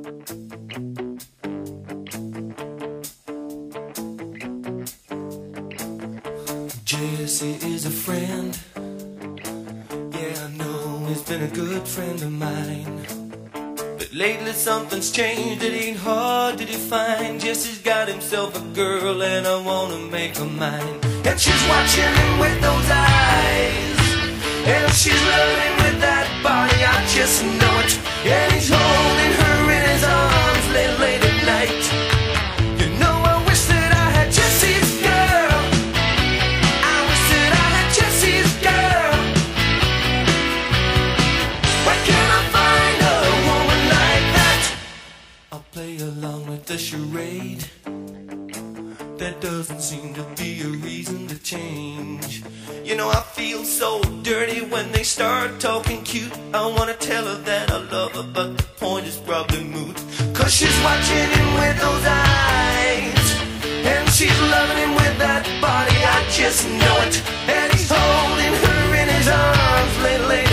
Jessie is a friend. Yeah, I know he's been a good friend of mine. But lately something's changed, it ain't hard to define. Jessie's got himself a girl and I wanna make her mine. And she's watching him with those eyes, and she's loving him with that body, I just know it. And he's holding her in his arms late at night. You know, I wish that I had Jessie's girl. I wish that I had Jessie's girl. Where can I find a woman like that? I'll play along with the charade. There doesn't seem to be a reason to change. You know, I feel so dirty when they start talking cute. I wanna tell her that I love her, but the point is probably moot. Cause she's watching him with those eyes, and she's loving him with that body, I just know it. And he's holding her in his arms late